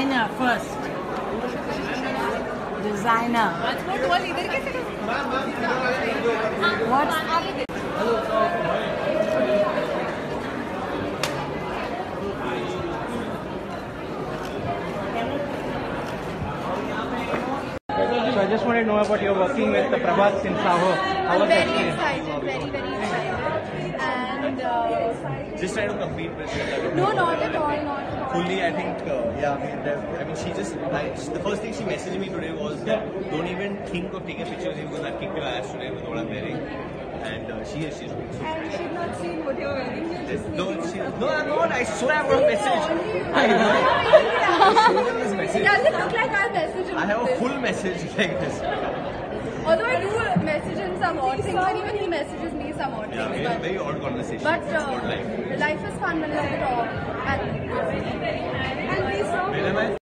Designer first. Designer. What's So I just wanted to know about your working with Prabhat Singh Saho. How was that Very experience? excited, very excited. And Just trying to compete with her. no, not at all, not at all. Fully, I think, I mean, she just, the first thing she messaged me today was that don't even think of taking a picture with you because I'll kick your ass today with what I'm wearing. And she's looking so And she's not seen what you're wearing. You're just No, making no, I'm not. I swear I got a message. I know. I showed them this It message. doesn't look like our message in I have a this. full message like this. Although I do message him some odd things, and even he messages me some odd Yeah, things. very odd conversation. But About life. life is fun when it's a bit off. And we saw